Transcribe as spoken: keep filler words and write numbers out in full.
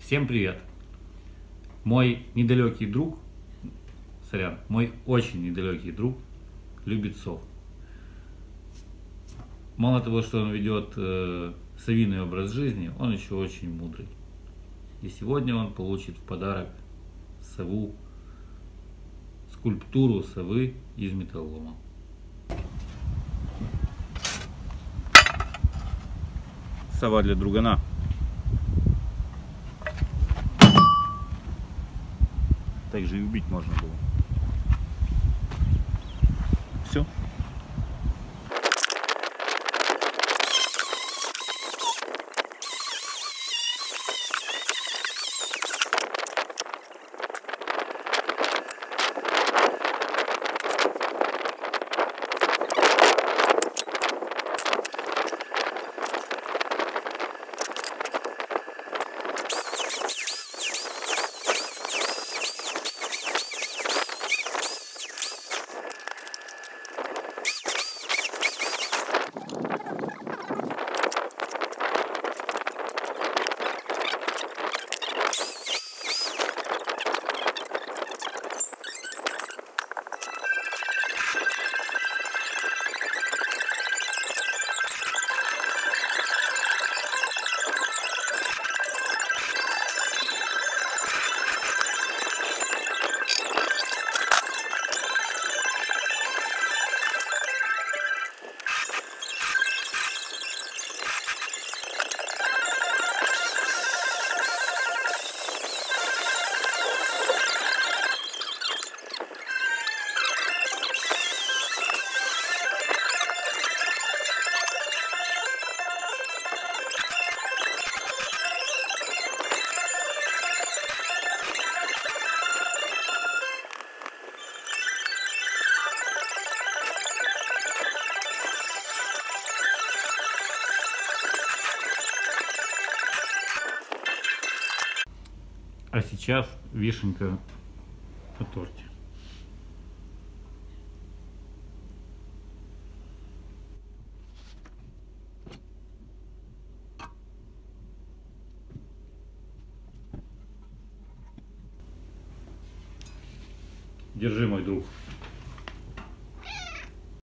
Всем привет! Мой недалекий друг, сорян, мой очень недалекий друг любит сов. Мало того, что он ведет э, совиный образ жизни, он еще очень мудрый. И сегодня он получит в подарок сову, скульптуру совы из металлолома. Сова для другана. Также и убить можно было. Все. А сейчас вишенка на торте. Держи, мой друг.